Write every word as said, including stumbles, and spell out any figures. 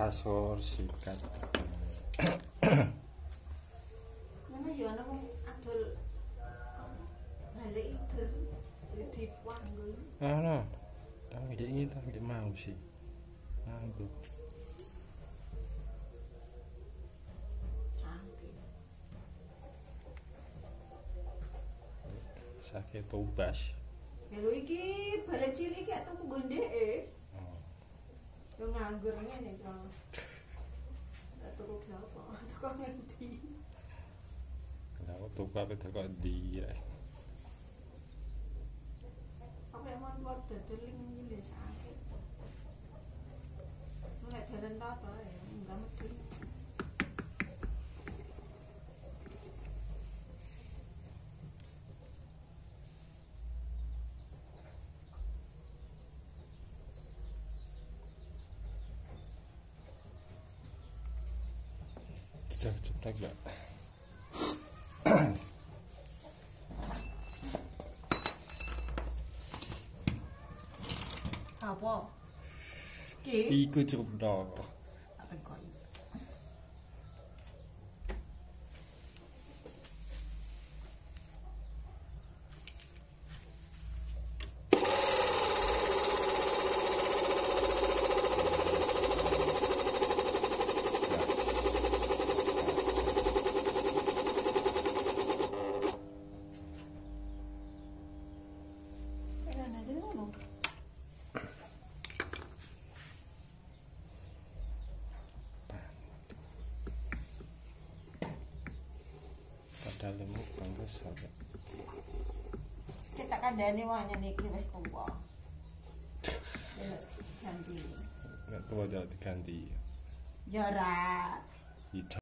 kasur sikat. Ngono ya ana wong adol balik ider dipanggul. Ana. Tang iki iki tang iki mau sih. Nganggo. Sakit tubas. Ya lho iki balik cilik iki tuku gondeke. Oh. Yo nganggur ngene kok. Tak tuku apa? Tuku ngendi? Lah tuku apa tuku ndi ya. Apa emang luar dadeling ngene sakit. Mulai jalan tata ya, enggak mesti. Ceplek ya. Apa? Ki? Iku cukup dok. Apa kok? Padahal lemu bagus sampe. Kita kandhane wae niki wis tuwa. Ganti. Nek tuwa jangan diganti. Jarak. Itu